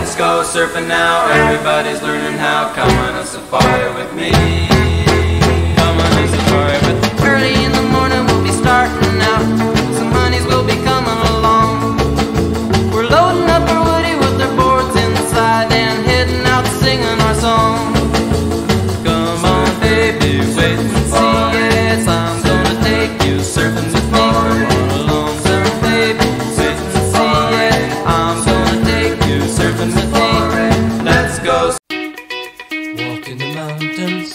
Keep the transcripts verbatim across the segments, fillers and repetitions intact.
Let's go surfing now, everybody's learning how. Come on a safari with me. Come on a safari with me. Early in the morning we'll be starting out. Some honeys will be coming along. We're loading up our woody with our boards inside and heading out singing our song. Come on baby, wait and see. Yes, I'm gonna take you surfing with me. Come on along, surf baby, wait and see. Yeah, I'm gonna take you surfing with me. Let's go. Walk in the mountains,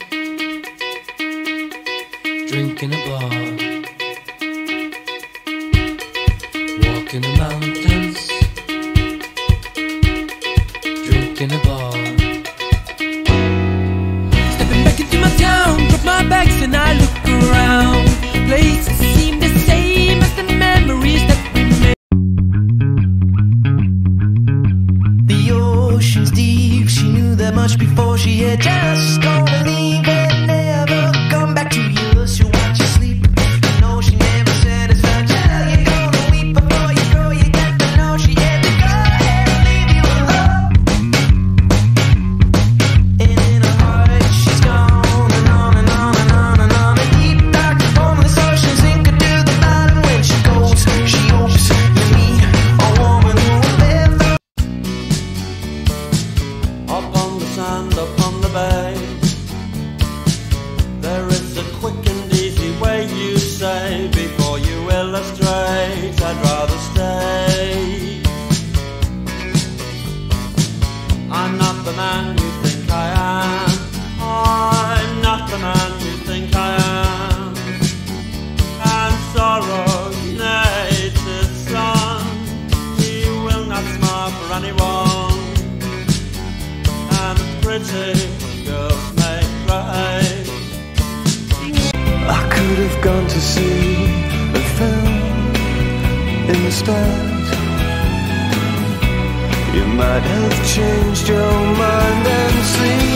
drink in a bar. Walk in the mountains, drink in a bar. Stepping back into my town, drop my bags and I look around. Places seem the same as the memories that we made. The ocean's deep, she knew that much before she had just gonna leave and never come back to you. She'll watch you sleep, you know she never satisfied you. You're gonna weep before you go, you got to know she had to go and leave you alone. And in her heart she's gone and on and on and on and on. A deep dark formless ocean sink her to the bottom. When she goes, she hopes to meet a woman who will live through. Up on the sand, up on the bay, there is a quick and easy way, you say, before you illustrate. I'd rather stay. I'm not the man you think I am. I'm not the man you think I am. And sorrow's native son, he will not smile for anyone. And pretty girls may cry. I could have gone to see a film in the stars. You might have changed your mind and seen